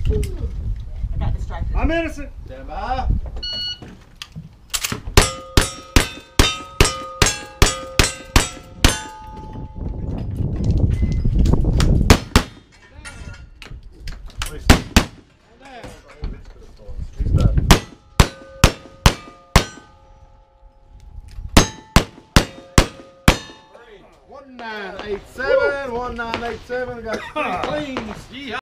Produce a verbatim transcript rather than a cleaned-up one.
I got distracted. I'm innocent. Stand by. one nine eight seven, one nine eight seven, got three cleans.